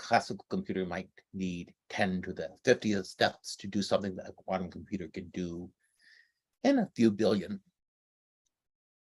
classical computer might need 10 to the 50th steps to do something that a quantum computer can do in a few billion